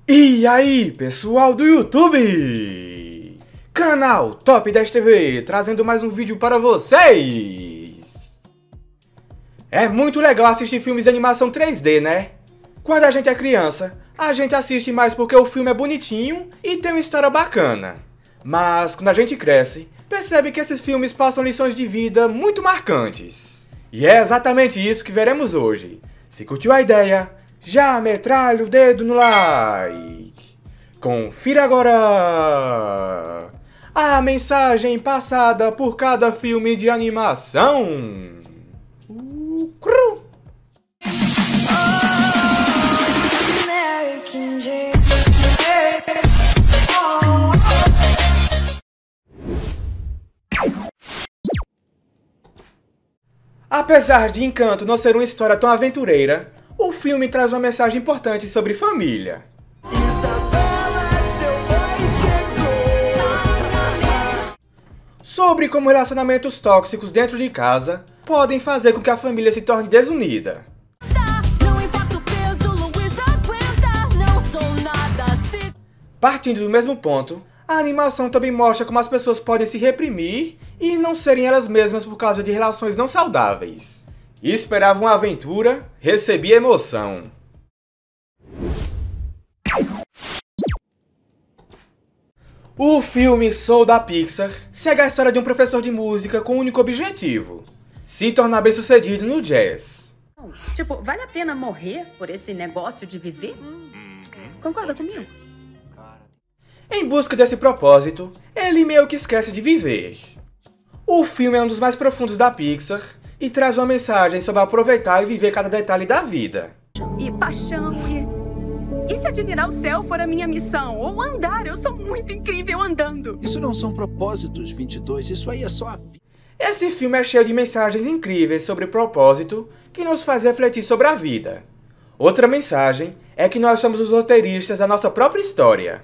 E aí, pessoal do YouTube! Canal Top 10 TV, trazendo mais um vídeo para vocês! É muito legal assistir filmes de animação 3D, né? Quando a gente é criança, a gente assiste mais porque o filme é bonitinho e tem uma história bacana. Mas quando a gente cresce, percebe que esses filmes passam lições de vida muito marcantes. E é exatamente isso que veremos hoje. Se curtiu a ideia, já metralha o dedo no like. Confira agora a mensagem passada por cada filme de animação. Apesar de Encanto não ser uma história tão aventureira, o filme traz uma mensagem importante sobre família. Sobre como relacionamentos tóxicos dentro de casa podem fazer com que a família se torne desunida. Partindo do mesmo ponto, a animação também mostra como as pessoas podem se reprimir e não serem elas mesmas por causa de relações não saudáveis. Esperava uma aventura, recebi emoção. O filme Soul da Pixar segue a história de um professor de música com um único objetivo: se tornar bem-sucedido no jazz. Tipo, vale a pena morrer por esse negócio de viver? Concorda comigo? Em busca desse propósito, ele meio que esquece de viver. O filme é um dos mais profundos da Pixar e traz uma mensagem sobre aproveitar e viver cada detalhe da vida. E paixão, e se admirar o céu for a minha missão? Ou andar, eu sou muito incrível andando. Isso não são propósitos, 22, isso aí é só a vida. Esse filme é cheio de mensagens incríveis sobre propósito que nos faz refletir sobre a vida. Outra mensagem é que nós somos os roteiristas da nossa própria história.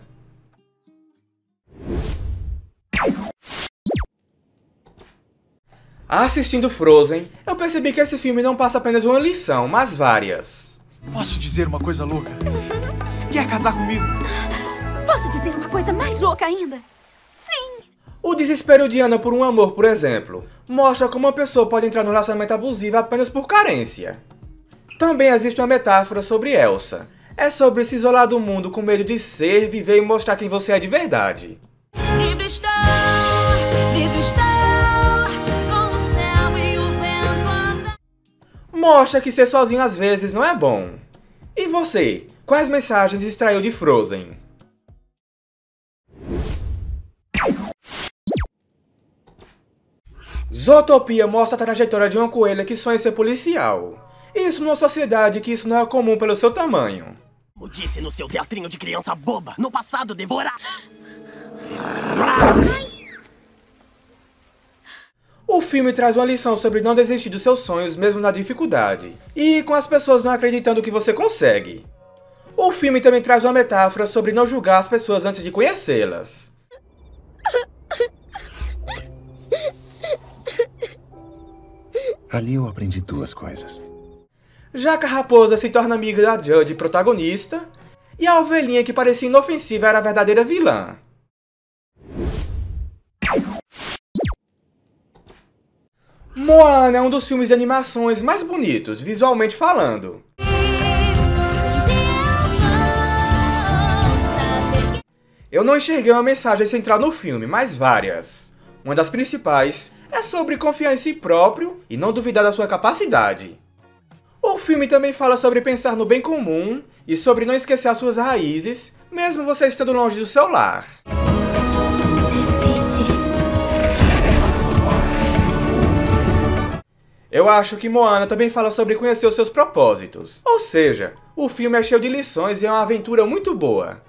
Assistindo Frozen, eu percebi que esse filme não passa apenas uma lição, mas várias. Posso dizer uma coisa louca? Quer casar comigo? Posso dizer uma coisa mais louca ainda? Sim! O desespero de Anna por um amor, por exemplo, mostra como uma pessoa pode entrar num relacionamento abusivo apenas por carência. Também existe uma metáfora sobre Elsa. É sobre se isolar do mundo com medo de ser, viver e mostrar quem você é de verdade. Livre estou, livre estou. Mostra que ser sozinho às vezes não é bom. E você, quais mensagens extraiu de Frozen? Zootopia mostra a trajetória de uma coelha que sonha em ser policial. Isso numa sociedade que isso não é comum pelo seu tamanho. Como disse no seu teatrinho de criança boba, no passado devora... O filme traz uma lição sobre não desistir dos seus sonhos mesmo na dificuldade, e com as pessoas não acreditando que você consegue. O filme também traz uma metáfora sobre não julgar as pessoas antes de conhecê-las. Ali eu aprendi duas coisas. Já que a raposa se torna amiga da Judge protagonista, e a ovelhinha que parecia inofensiva era a verdadeira vilã. Moana é um dos filmes de animações mais bonitos, visualmente falando. Eu não enxerguei uma mensagem central no filme, mas várias. Uma das principais é sobre confiar em si próprio e não duvidar da sua capacidade. O filme também fala sobre pensar no bem comum e sobre não esquecer as suas raízes, mesmo você estando longe do seu lar. Eu acho que Moana também fala sobre conhecer os seus propósitos. Ou seja, o filme é cheio de lições e é uma aventura muito boa.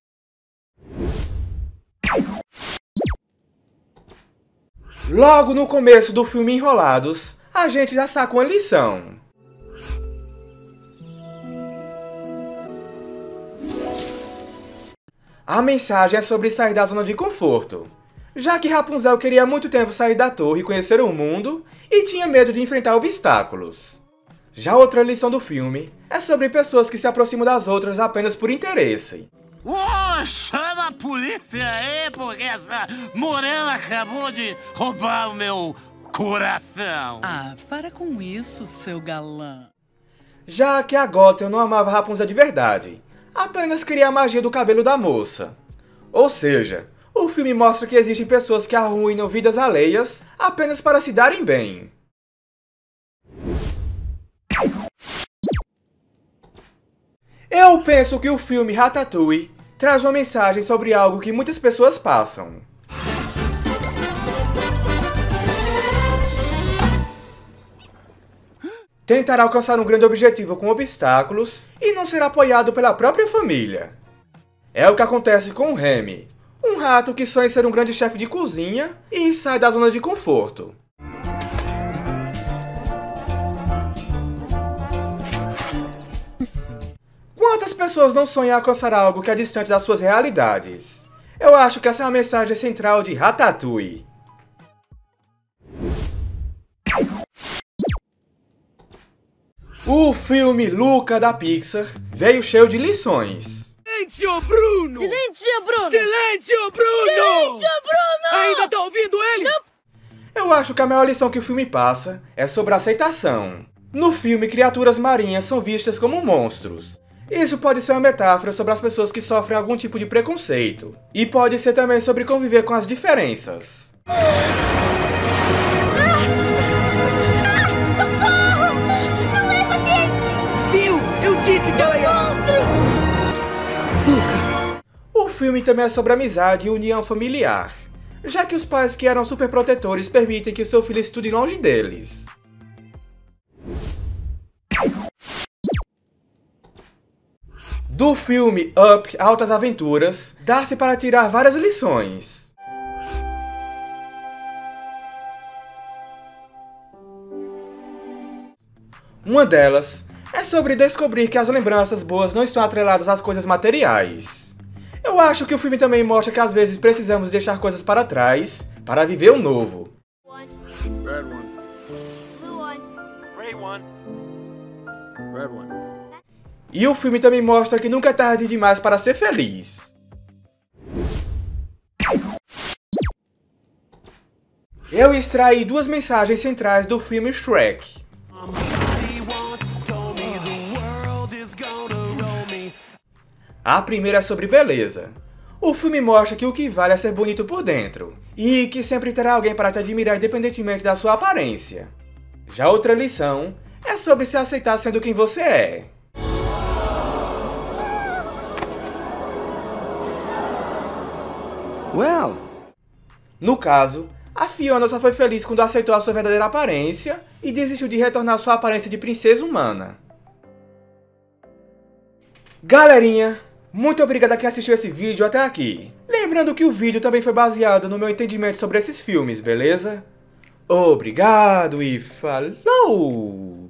Logo no começo do filme Enrolados, a gente já saca uma lição. A mensagem é sobre sair da zona de conforto. Já que Rapunzel queria há muito tempo sair da torre e conhecer o mundo, e tinha medo de enfrentar obstáculos. Já outra lição do filme é sobre pessoas que se aproximam das outras apenas por interesse. Oh, chama a polícia aí, porque essa morena acabou de roubar o meu coração. Ah, para com isso, seu galã. Já que a Gothel não amava Rapunzel de verdade, apenas queria a magia do cabelo da moça. Ou seja, o filme mostra que existem pessoas que arruinam vidas alheias apenas para se darem bem. Eu penso que o filme Ratatouille traz uma mensagem sobre algo que muitas pessoas passam. Tentar alcançar um grande objetivo com obstáculos e não ser apoiado pela própria família. É o que acontece com o Remy, um rato que sonha em ser um grande chefe de cozinha e sai da zona de conforto. Quantas pessoas não sonham em alcançar algo que é distante das suas realidades? Eu acho que essa é a mensagem central de Ratatouille. O filme Luca da Pixar veio cheio de lições. Silêncio, Bruno! Silêncio, Bruno! Silêncio, Bruno! Silêncio, Bruno! Ainda tá ouvindo ele? Não. Eu acho que a maior lição que o filme passa é sobre aceitação. No filme, criaturas marinhas são vistas como monstros. Isso pode ser uma metáfora sobre as pessoas que sofrem algum tipo de preconceito. E pode ser também sobre conviver com as diferenças. Socorro! Não leva a gente! Viu? Eu disse que ela ia... Monstro! Luca. O filme também é sobre amizade e união familiar, já que os pais que eram superprotetores permitem que seu filho estude longe deles. Do filme Up, Altas Aventuras, dá-se para tirar várias lições. Uma delas é sobre descobrir que as lembranças boas não estão atreladas às coisas materiais. Eu acho que o filme também mostra que às vezes precisamos deixar coisas para trás para viver o novo. Red one. Blue one. Gray one. Red one. E o filme também mostra que nunca é tarde demais para ser feliz. Eu extraí duas mensagens centrais do filme Shrek. A primeira é sobre beleza. O filme mostra que o que vale é ser bonito por dentro, e que sempre terá alguém para te admirar independentemente da sua aparência. Já outra lição é sobre se aceitar sendo quem você é. Well. No caso, a Fiona só foi feliz quando aceitou a sua verdadeira aparência e desistiu de retornar sua aparência de princesa humana. Galerinha, muito obrigado a quem assistiu esse vídeo até aqui. Lembrando que o vídeo também foi baseado no meu entendimento sobre esses filmes, beleza? Obrigado e falou!